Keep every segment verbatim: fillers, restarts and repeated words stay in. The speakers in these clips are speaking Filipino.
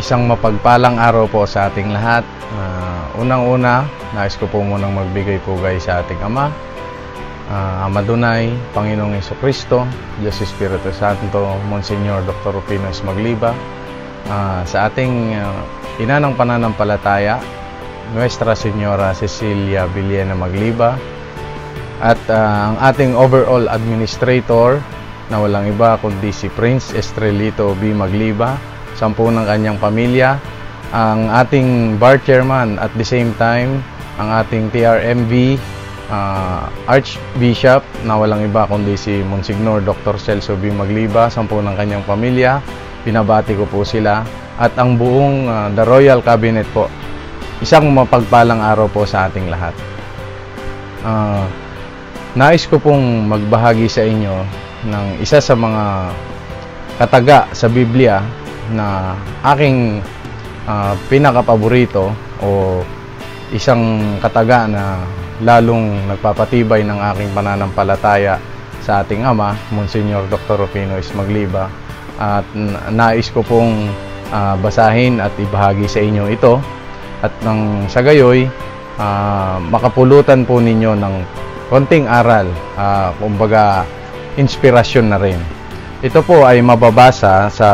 Isang mapagpalang araw po sa ating lahat. Uh, Unang-una, nais ko po munang magbigay pugay sa ating Ama, uh, Ama Dunay, Panginoong Jesucristo, Diyos Espiritu Santo, Monsignor Doctor Rufino Esmagliba, uh, sa ating uh, ina ng pananampalataya, Nuestra Señora Cecilia Villena Magliba, at uh, ang ating overall administrator na walang iba kundi si Prince Estrelito B. Magliba, sampu ng kanyang pamilya, ang ating bar chairman at the same time ang ating T R M V uh, Archbishop na walang iba kundi si Monsignor Doctor Celso B. Magliba, sampu ng kanyang pamilya. Binabati ko po sila at ang buong uh, The Royal Cabinet po. Isang mapagpalang araw po sa ating lahat. Uh, nais ko pong magbahagi sa inyo ng isa sa mga kataga sa Biblia na aking uh, pinakapaborito o isang kataga na lalong nagpapatibay ng aking pananampalataya sa ating Ama, Monsignor Doctor Rufino Esmagliba, at nais ko pong uh, basahin at ibahagi sa inyo ito at nang sa gayoy uh, makapulutan po ninyo ng konting aral, uh, kumbaga inspirasyon na rin. Ito po ay mababasa sa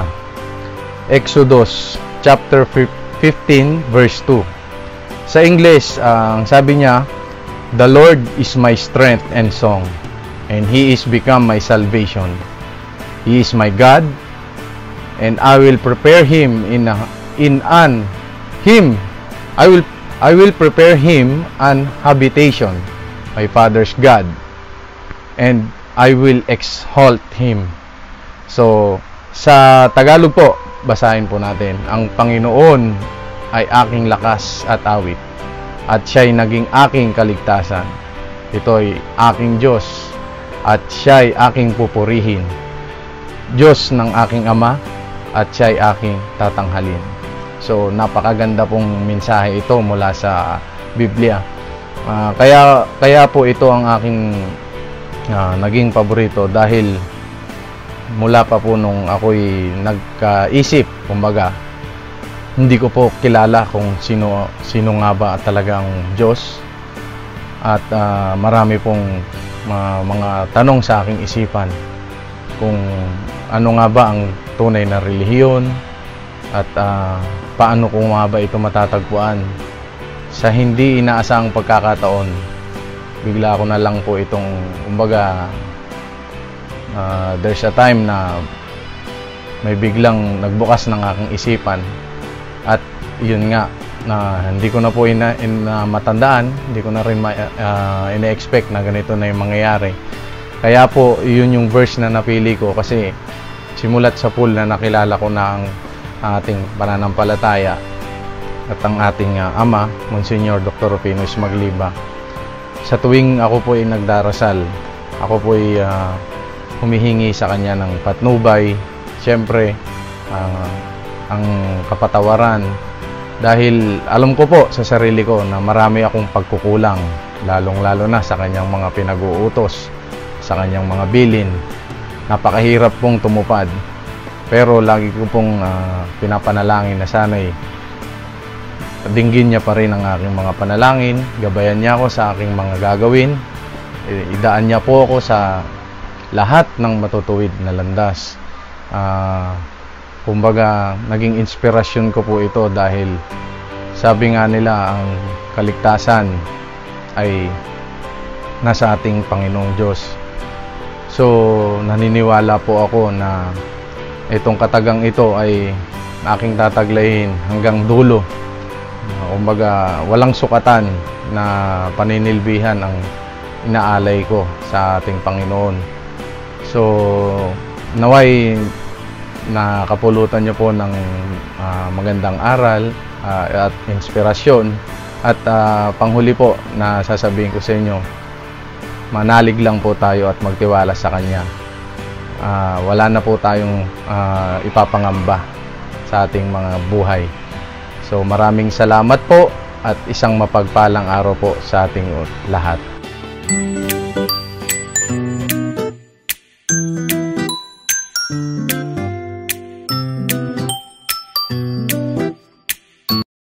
Exodus chapter fifteen verse two. Sa English, uh, ang sabi niya, "The Lord is my strength and song, and He is become my salvation. He is my God, and I will prepare Him in a, in an Him. I will I will prepare Him an habitation, my Father's God, and I will exalt Him." So, sa Tagalog po, basahin po natin, ang Panginoon ay aking lakas at awit, at siya'y naging aking kaligtasan. Ito'y aking Diyos, at siya'y aking pupurihin. Diyos ng aking Ama, at siya'y aking tatanghalin. So, napakaganda pong mensahe ito mula sa Biblia. Uh, kaya, kaya po ito ang aking uh, naging paborito dahil mula pa po nung ako'y nagkaisip, kumbaga, hindi ko po kilala kung sino, sino nga ba talagang Diyos. At uh, marami pong uh, mga tanong sa aking isipan kung ano nga ba ang tunay na relihiyon at uh, paano ko nga ba ito matatagpuan. Sa hindi inaasahang pagkakataon, bigla ko na lang po itong, kumbaga, Uh, there's a time na may biglang nagbukas ng aking isipan at yun nga na hindi ko na po ina, ina matandaan, hindi ko na rin ma, uh, ina-expect na ganito na yung mangyayari. Kaya po yun yung verse na napili ko kasi simulat sa pool na nakilala ko na ang ating pananampalataya at ang ating uh, Ama, Monsignor Doctor Rufino Esmagliba. Sa tuwing ako po ay nagdarasal, ako po ay uh, humihingi sa kanya ng patnubay, siyempre uh, ang kapatawaran, dahil alam ko po sa sarili ko na marami akong pagkukulang, lalong lalo na sa kanyang mga pinag-uutos, sa kanyang mga bilin. Napakahirap pong tumupad, pero lagi ko pong uh, pinapanalangin na sana'y dinggin niya pa rin ang aking mga panalangin, gabayan niya ako sa aking mga gagawin, idaan niya po ako sa lahat ng matutuwid na landas. Uh, kumbaga, naging inspirasyon ko po ito dahil sabi nga nila ang kaligtasan ay nasa ating Panginoong Diyos. So, naniniwala po ako na itong katagang ito ay aking tataglayin hanggang dulo. Uh, kumbaga, walang sukatan na paninilbihan ang inaalay ko sa ating Panginoon. So, naway nakapulutan niyo po ng uh, magandang aral uh, at inspirasyon. At uh, panghuli po na sasabihin ko sa inyo, manalig lang po tayo at magtiwala sa Kanya. Uh, wala na po tayong uh, ipapangamba sa ating mga buhay. So, maraming salamat po at isang mapagpalang araw po sa ating lahat.